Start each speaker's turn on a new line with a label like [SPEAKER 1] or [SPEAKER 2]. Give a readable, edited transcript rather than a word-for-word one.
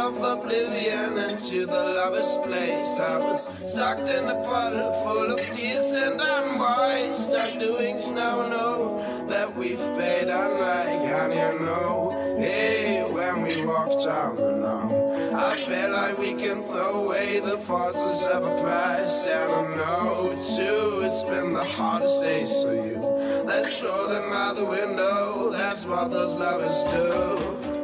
[SPEAKER 1] of oblivion into the lover's place. I was stuck in a puddle full of tears and unwise, stuck doing snow and oh, that we've paid unlike. And you know, hey, when we walked down the lawn, I felt like we can throw away the forces of a past. And I know too, it's been the hardest days for you. Let's throw them out the window, that's what those lovers do.